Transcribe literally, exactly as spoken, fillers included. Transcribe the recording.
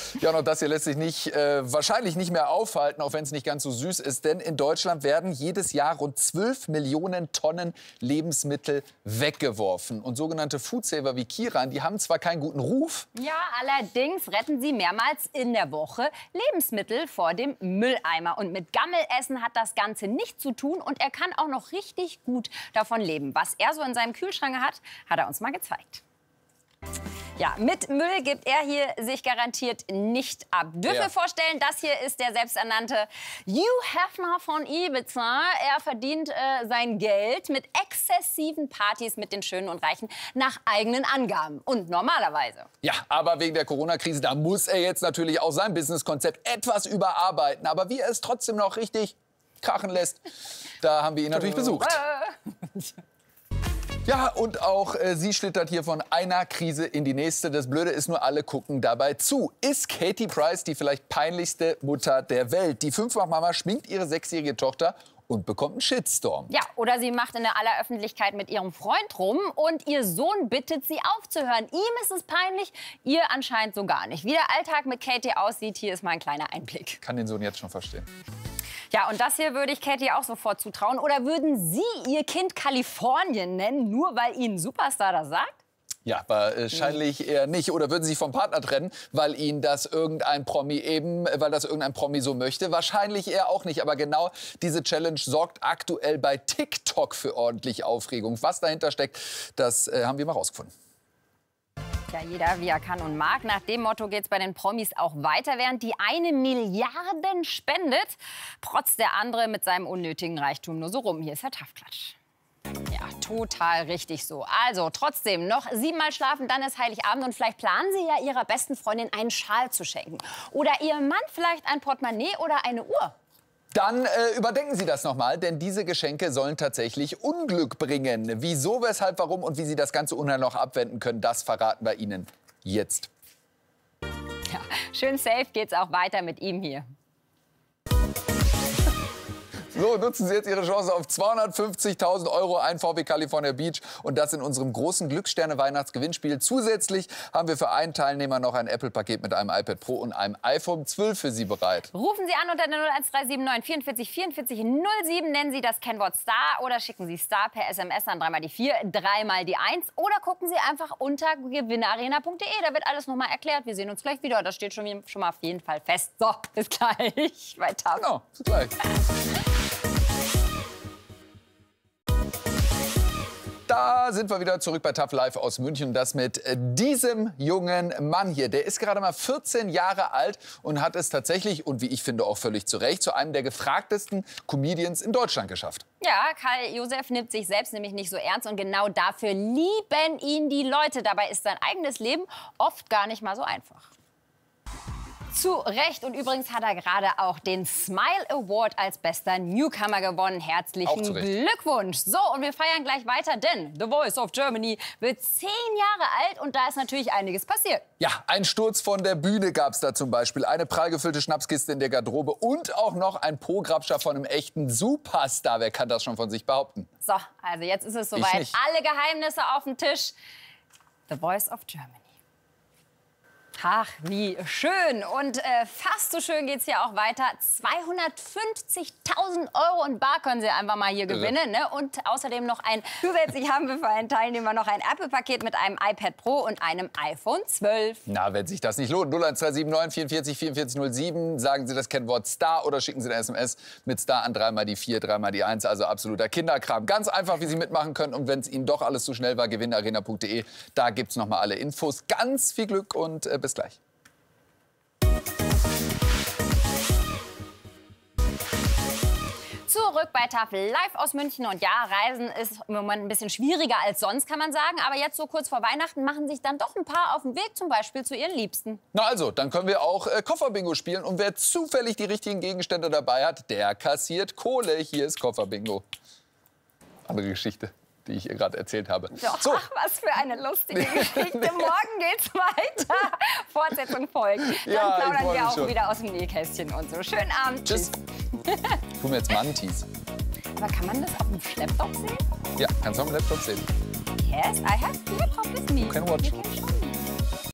Ja, und das hier lässt sich nicht, äh, wahrscheinlich nicht mehr aufhalten, auch wenn es nicht ganz so süß ist. Denn in Deutschland werden jedes Jahr rund zwölf Millionen Tonnen Lebensmittel weggeworfen. Und sogenannte Foodsaver wie Kiran, die haben zwar keinen guten Ruf. Ja, allerdings retten sie mehrmals in der Woche Lebensmittel vor dem Mülleimer. Und mit Gammelessen hat das Ganze nichts zu tun. Und er kann auch noch richtig gut davon leben. Was er so in seinem Kühlschrank hat, hat er uns mal gezeigt. Ja, mit Müll gibt er hier sich garantiert nicht ab. Dürfen Ja. wir vorstellen, das hier ist der selbsternannte Hugh Hefner von Ibiza. Er verdient äh, sein Geld mit exzessiven Partys mit den Schönen und Reichen nach eigenen Angaben. Und normalerweise. Ja, aber wegen der Corona-Krise, da muss er jetzt natürlich auch sein Businesskonzept etwas überarbeiten. Aber wie er es trotzdem noch richtig krachen lässt, da haben wir ihn natürlich besucht. Ja, und auch äh, sie schlittert hier von einer Krise in die nächste. Das Blöde ist nur, alle gucken dabei zu. Ist Katie Price die vielleicht peinlichste Mutter der Welt? Die Fünffach-Mama schminkt ihre sechsjährige Tochter und bekommt einen Shitstorm. Ja, oder sie macht in der aller Öffentlichkeit mit ihrem Freund rum und ihr Sohn bittet sie aufzuhören. Ihm ist es peinlich, ihr anscheinend so gar nicht. Wie der Alltag mit Katie aussieht, hier ist mal ein kleiner Einblick. Kann den Sohn jetzt schon verstehen. Ja, und das hier würde ich Katie auch sofort zutrauen. Oder würden Sie Ihr Kind Kalifornien nennen, nur weil Ihnen Superstar das sagt? Ja, wahrscheinlich eher nicht. Oder würden Sie sich vom Partner trennen, weil Ihnen das irgendein Promi eben, weil das irgendein Promi so möchte? Wahrscheinlich eher auch nicht. Aber genau diese Challenge sorgt aktuell bei TikTok für ordentlich Aufregung. Was dahinter steckt, das äh, haben wir mal rausgefunden. Ja, jeder wie er kann und mag. Nach dem Motto geht es bei den Promis auch weiter, während die eine Milliarden spendet, protzt der andere mit seinem unnötigen Reichtum nur so rum. Hier ist Herr Taftklatsch. Ja, total richtig so. Also trotzdem noch siebenmal schlafen, dann ist Heiligabend und vielleicht planen Sie ja Ihrer besten Freundin einen Schal zu schenken. Oder Ihrem Mann vielleicht ein Portemonnaie oder eine Uhr. Dann äh, überdenken Sie das nochmal, denn diese Geschenke sollen tatsächlich Unglück bringen. Wieso, weshalb, warum und wie Sie das ganze Unheil noch abwenden können, das verraten wir Ihnen jetzt. Ja, schön safe geht's auch weiter mit ihm hier. So, nutzen Sie jetzt Ihre Chance auf zweihundertfünfzigtausend Euro, ein V W California Beach und das in unserem großen Glückssterne-Weihnachtsgewinnspiel. Zusätzlich haben wir für einen Teilnehmer noch ein Apple-Paket mit einem iPad Pro und einem iPhone zwölf für Sie bereit. Rufen Sie an unter der null eins drei sieben neun vierundvierzig vierundvierzig null sieben, nennen Sie das Kennwort Star oder schicken Sie Star per S M S an dreimal die vier, dreimal die eins oder gucken Sie einfach unter gewinnerarena punkt de. Da wird alles noch mal erklärt. Wir sehen uns gleich wieder. Das steht schon, schon mal auf jeden Fall fest. So, bis gleich. Weiter. Genau, bis gleich. Da sind wir wieder zurück bei Tough Life aus München. Das mit diesem jungen Mann hier. Der ist gerade mal vierzehn Jahre alt und hat es tatsächlich, und wie ich finde auch völlig zu Recht, zu einem der gefragtesten Comedians in Deutschland geschafft. Ja, Karl Josef nimmt sich selbst nämlich nicht so ernst und genau dafür lieben ihn die Leute. Dabei ist sein eigenes Leben oft gar nicht mal so einfach. Zu Recht. Und übrigens hat er gerade auch den Smile Award als bester Newcomer gewonnen. Herzlichen Glückwunsch. So, und wir feiern gleich weiter, denn The Voice of Germany wird zehn Jahre alt und da ist natürlich einiges passiert. Ja, ein Sturz von der Bühne gab es da zum Beispiel. Eine prall gefüllte Schnapskiste in der Garderobe und auch noch ein Po-Grabscher von einem echten Superstar. Wer kann das schon von sich behaupten? So, also jetzt ist es soweit. Alle Geheimnisse auf dem Tisch. The Voice of Germany. Ach, wie schön. Und äh, fast so schön geht es hier auch weiter. zweihundertfünfzigtausend Euro in bar können Sie einfach mal hier gewinnen. Ne? Und außerdem noch ein, zusätzlich haben wir für einen Teilnehmer noch ein Apple-Paket mit einem iPad Pro und einem iPhone zwölf. Na, wenn sich das nicht lohnt. null eins drei sieben neun vierundvierzig vierundvierzig null sieben. Sagen Sie das Kennwort Star oder schicken Sie eine S M S mit Star an dreimal die vier, dreimal die eins. Also absoluter Kinderkram. Ganz einfach, wie Sie mitmachen können. Und wenn es Ihnen doch alles zu schnell war, gewinnerarena punkt de. Da gibt es noch mal alle Infos. Ganz viel Glück und äh, bis gleich. Zurück bei Tough Life aus München. Und ja, Reisen ist im Moment ein bisschen schwieriger als sonst, kann man sagen. Aber jetzt so kurz vor Weihnachten machen sich dann doch ein paar auf den Weg, zum Beispiel zu ihren Liebsten. Na also, dann können wir auch äh, Kofferbingo spielen. Und wer zufällig die richtigen Gegenstände dabei hat, der kassiert Kohle. Hier ist Kofferbingo. Andere Geschichte, die ich ihr gerade erzählt habe. Doch, so. Ach, was für eine lustige Geschichte. Morgen geht's weiter. Fortsetzung folgt. Dann ja, plaudern wir auch schon. wieder aus dem Nähkästchen und so. Schönen Abend. Tschüss. Ich tue mir jetzt Mantis. Aber kann man das auf dem Laptop sehen? Ja, kannst du auf dem Laptop sehen. Yes, I have the laptop with me. You can watch. You can